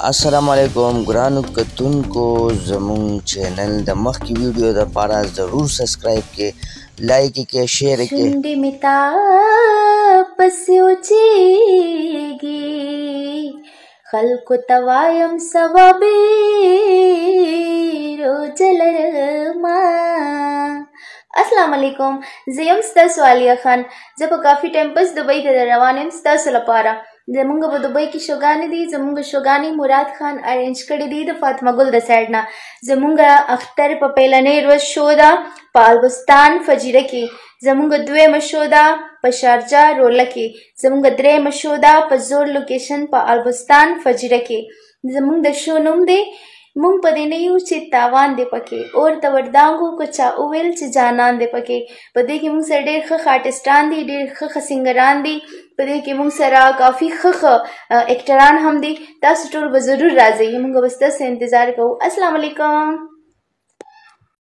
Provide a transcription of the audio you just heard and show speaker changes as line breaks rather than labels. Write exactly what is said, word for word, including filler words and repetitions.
अस्सलाम वालेकुम ग्रानु कतुन को जमुन चैनल द मख की वीडियो द पारा ज़रूर सब्सक्राइब के लाइक के शेयर के
शुंडी मिता पस्योचेगी खल्को तवायम सवाबे रोजलरमा। अस्सलाम वालेकुम ज़यम स्तासु आलिया खान। जब काफ़ी टाइम पस दुबई ته روانم ستاسو لپاره زمونږ په دوبۍ کې شوګانې دي. زمونږ شوګانې مراد خان ارینج کړي دي د فاطمه ګل د سایډ نه. زمونږ اختر په پیلنۍ ورځ شو ده په البستان فجیره کې. زمونږ دویمه شو ده په شارجه روله کې. زمونږ درېیمه شو ده په زور لوکیشن په البستان فجیره کې. زمونږ د شو نوم دی مونږ په دې نه یو چې تاوان دی پکې اور ته وردانګو که چا وویل چې جانان دی پکې. په دې کې مونږ سره ډېر ښه آرټسټان دي، ډېر ښه ښه سنګران دي. په دې کې مونږ سره کافي ښه ښه اکټران هم دي. تاسو ټول به ضرور راځئ، مونږ به ستاسو انتظار کوو. السلام علیکم.